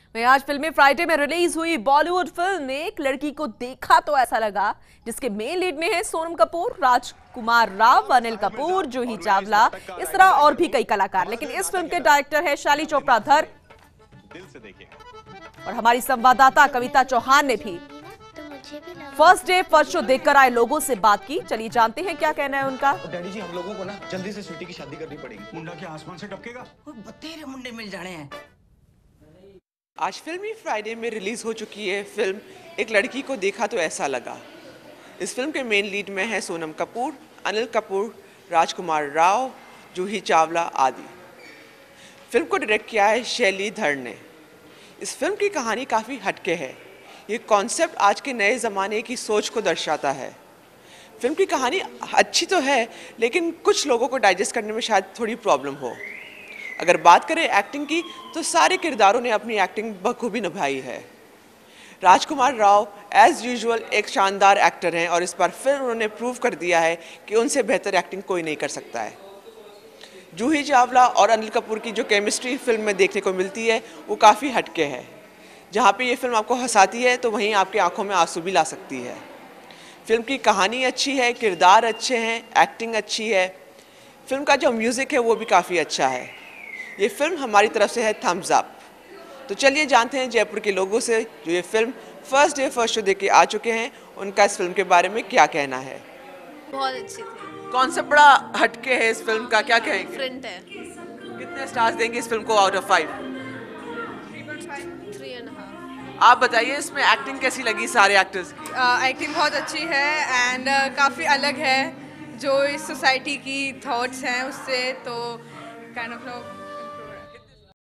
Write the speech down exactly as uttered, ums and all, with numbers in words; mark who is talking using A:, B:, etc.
A: वहीं आज फिल्मी फ्राइडे में रिलीज हुई बॉलीवुड फिल्म एक लड़की को देखा तो ऐसा लगा, जिसके मेन लीड में है सोनम कपूर, राजकुमार राव, अनिल कपूर, जूही चावला, इस तरह और भी कई कलाकार। लेकिन इस फिल्म के डायरेक्टर है शैली चोपड़ा धर। और हमारी संवाददाता कविता चौहान ने भी फर्स्ट डे फर्स्ट शो देखकर आए लोगों से बात की। चलिए जानते हैं क्या कहना है उनका।
B: डैडी जी, हम लोगों को ना जल्दी से स्वीटी की शादी करनी पड़ेगी।
C: मुंडा के आसमान से टपकेगा,
D: बतेरे मुंडे मिल जाने हैं।
E: आज फिल्मी फ्राइडे में रिलीज हो चुकी है फिल्म एक लड़की को देखा तो ऐसा लगा। इस फिल्म के मेन लीड में है सोनम कपूर, अनिल कपूर, राजकुमार राव, जूही चावला आदि। फिल्म को डायरेक्ट किया है शैली धर ने। इस फिल्म की कहानी काफ़ी हटके है। ये कॉन्सेप्ट आज के नए ज़माने की सोच को दर्शाता है। फिल्म की कहानी अच्छी तो है, लेकिन कुछ लोगों को डाइजेस्ट करने में शायद थोड़ी प्रॉब्लम हो। अगर बात करें एक्टिंग की, तो सारे किरदारों ने अपनी एक्टिंग बखूबी निभाई है। राजकुमार राव एज यूजुअल एक शानदार एक्टर हैं और इस बार फिर उन्होंने प्रूव कर दिया है कि उनसे बेहतर एक्टिंग कोई नहीं कर सकता है। जूही चावला और अनिल कपूर की जो केमिस्ट्री फिल्म में देखने को मिलती है वो काफ़ी हटके है। जहाँ पे ये फिल्म आपको हंसाती है तो वहीं आपकी आंखों में आंसू भी ला सकती है। फिल्म की कहानी अच्छी है, किरदार अच्छे हैं, एक्टिंग अच्छी है। फिल्म का जो म्यूज़िक है वो भी काफ़ी अच्छा है। ये फिल्म हमारी तरफ से है थम्स अप। तो चलिए जानते हैं जयपुर के लोगों से जो ये film first day first show देख के आ चुके हैं, उनका इस फिल्म के बारे में क्या कहना है।
F: बहुत अच्छी थी।
E: कॉन्सेप्ट बड़ा हटके है इस फिल्म का, क्या कहेंगे?
F: डिफरेंट है।
E: कितने स्टार्स देंगे इस फिल्म को out of five?
F: Three and half.
E: आप बताइए इसमें एक्टिंग कैसी लगी सारे एक्टर्स की?
G: एक्टिंग बहुत अच्छी है एंड uh, काफ़ी अलग है जो इस सोसाइटी की थॉट्स हैं उससे, तो काइंड ऑफ